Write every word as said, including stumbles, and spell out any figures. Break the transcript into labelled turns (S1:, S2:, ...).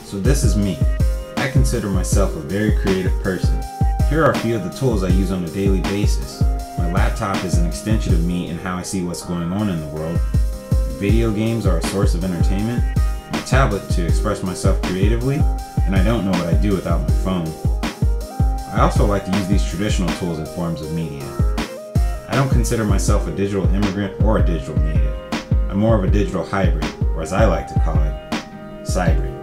S1: So this is me. I consider myself a very creative person. Here are a few of the tools I use on a daily basis. My laptop is an extension of me and how I see what's going on in the world. Video games are a source of entertainment. My tablet to express myself creatively, and I don't know what I'd do without my phone. I also like to use these traditional tools in forms of media. I don't consider myself a digital immigrant or a digital native. I'm more of a digital hybrid, or as I like to call it, cybrid.